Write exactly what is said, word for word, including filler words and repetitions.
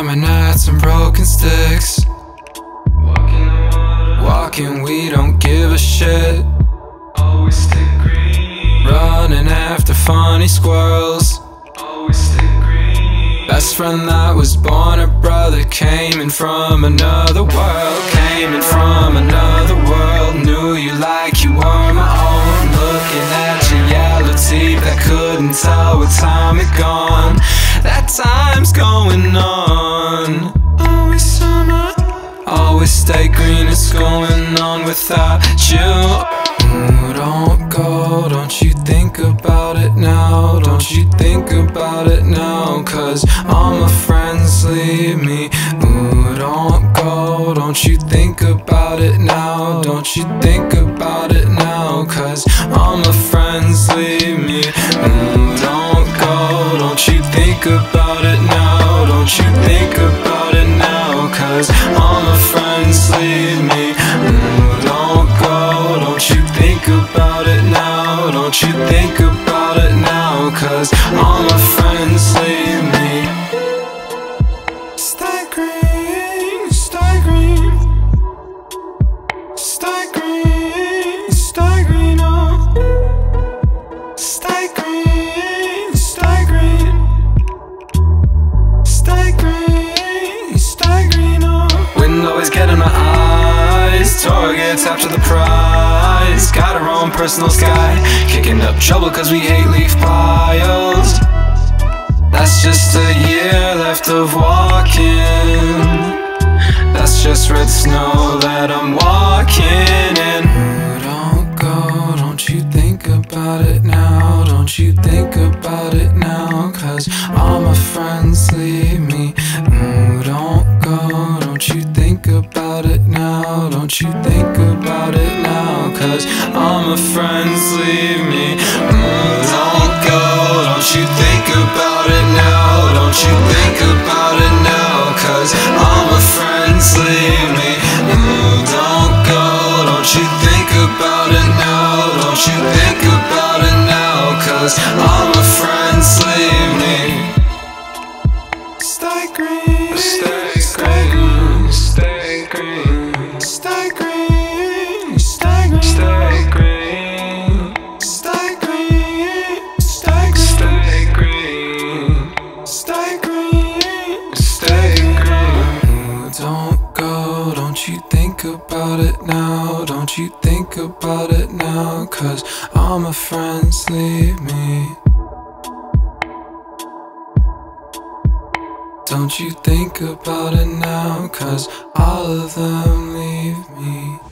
climbing at some broken sticks. Walking the water, walking, we don't give a shit. Always stick green. Running after funny squirrels. Always stick green. Best friend that was born a brother, came in from another world. Came in from another world. Knew you like you were my own. Looking at your yellow teeth, I couldn't tell what time it gone. That time's going on. Always summer, always stay green. It's going on without you. Ooh, don't go, don't you think about it now. Don't you think about it now, cause all my friends leave me. Ooh, don't go, don't you think about it now. Don't you think about it now, cause all my friends leave me. Ooh, don't go, don't you think about it now. Don't you think about it now, cause all my friends leave me. Ooh, don't go, don't you think about it now. Don't you think about it now, cause all my friends leave me. Stay green, stay green. Stay green, stay green, oh. Stay green, stay green. Stay green, stay green, oh. Wind always get in my eyes. Targets after the prize. Got our own personal sky. Kicking up trouble cause we hate leaf piles. That's just a year left of walking. That's just red snow that I'm walking in. Ooh, don't go, don't you think about it now. Don't you think about it now, cause all my friends leave me. Ooh, don't go, don't you think about it now. Don't you think about it now, cause all my friends leave me. Ooh, don't go, don't you think about it now. Don't you think about it now, cause all my friends leave me. Ooh, don't go, don't you think about it now. Don't you think about it now, cause all my friends leave me. Stay green, stay green, stay green, stay green, stay green, stay green, stay green, stay green, stay green, stay green. Ooh, don't go, don't you think about it now. Don't you think about it now, cause all my friends leave me. Don't you think about it now, cause all of them leave me.